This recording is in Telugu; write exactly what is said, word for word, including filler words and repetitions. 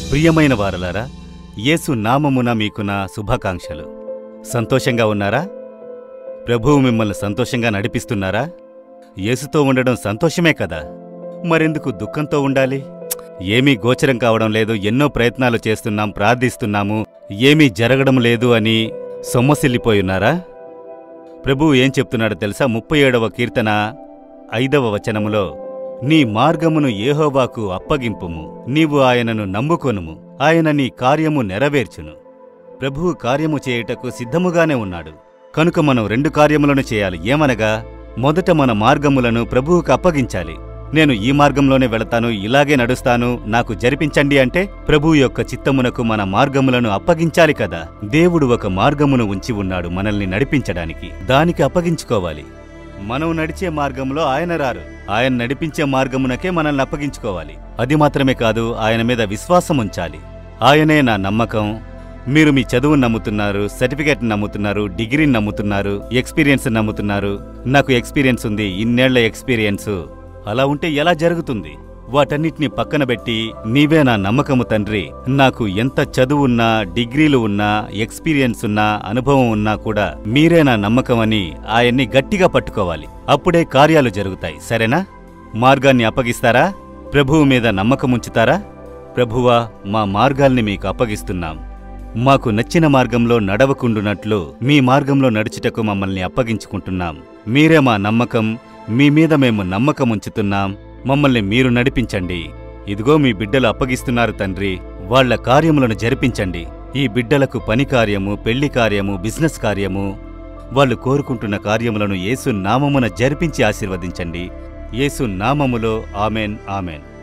ప్రియమైన వారలారా, యేసు నామమున మీకు నా శుభాకాంక్షలు. సంతోషంగా ఉన్నారా? ప్రభువు మిమ్మల్ని సంతోషంగా నడిపిస్తున్నారా? యేసుతో ఉండడం సంతోషమే కదా, మరెందుకు దుఃఖంతో ఉండాలి? ఏమీ గోచరం కావడం లేదు, ఎన్నో ప్రయత్నాలు చేస్తున్నాం, ప్రార్థిస్తున్నాము, ఏమీ జరగడం లేదు అని సొమ్మసిల్లిపోయున్నారా? ప్రభువు ఏం చెప్తున్నాడో తెలుసా? ముప్పై ఏడవ కీర్తన ఐదవ వచనములో, నీ మార్గమును యెహోవాకు అప్పగింపుము, నీవు ఆయనను నమ్ముకొనుము, ఆయన నీ కార్యము నెరవేర్చును. ప్రభువు కార్యము చేయుటకు సిద్ధముగానే ఉన్నాడు. కనుక మనం రెండు కార్యములను చేయాలి. ఏమనగా, మొదట మన మార్గములను ప్రభువుకు అప్పగించాలి. నేను ఈ మార్గంలోనే వెళతాను, ఇలాగే నడుస్తాను, నాకు జరిపించండి అంటే ప్రభువు యొక్క చిత్తమునకు మన మార్గములను అప్పగించాలి కదా. దేవుడు ఒక మార్గమును ఉంచి ఉన్నాడు మనల్ని నడిపించడానికి, దానికి అప్పగించుకోవాలి. మనం నడిచే మార్గంలో ఆయన రారు, ఆయన నడిపించే మార్గమునకే మనల్ని అప్పగించుకోవాలి. అది మాత్రమే కాదు, ఆయన మీద విశ్వాసం ఉంచాలి. ఆయనే నా నమ్మకం. మీరు మీ చదువును నమ్ముతున్నారు, సర్టిఫికేట్ నమ్ముతున్నారు, డిగ్రీని నమ్ముతున్నారు, ఎక్స్పీరియన్స్ నమ్ముతున్నారు. నాకు ఎక్స్పీరియన్స్ ఉంది, ఇన్నేళ్ల ఎక్స్పీరియన్సు. అలా ఉంటే ఎలా జరుగుతుంది? వాటన్నిటినీ పక్కన పెట్టి, నీవే నా నమ్మకము తండ్రి, నాకు ఎంత చదువున్నా, డిగ్రీలు ఉన్నా, ఎక్స్పీరియన్స్ ఉన్నా, అనుభవం ఉన్నా కూడా మీరే నా నమ్మకమని ఆయన్ని గట్టిగా పట్టుకోవాలి. అప్పుడే కార్యాలు జరుగుతాయి. సరేనా? మార్గాన్ని అప్పగిస్తారా? ప్రభువు మీద నమ్మకముంచుతారా? ప్రభువా, మా మార్గాల్ని మీకు అప్పగిస్తున్నాం. మాకు నచ్చిన మార్గంలో నడవకుండునట్లు మీ మార్గంలో నడుచుటకు మమ్మల్ని అప్పగించుకుంటున్నాం. మీరే మా నమ్మకం, మీ మీద మేము నమ్మకముంచుతున్నాం. మమ్మల్ని మీరు నడిపించండి. ఇదిగో మీ బిడ్డలు అప్పగిస్తున్నారు తండ్రి, వాళ్ల కార్యములను జరిపించండి. ఈ బిడ్డలకు పని కార్యము, పెళ్లి కార్యము, బిజినెస్ కార్యము, వాళ్ళు కోరుకుంటున్న కార్యములను యేసు నామమున జరిపించి ఆశీర్వదించండి. యేసు నామములో ఆమెన్, ఆమెన్.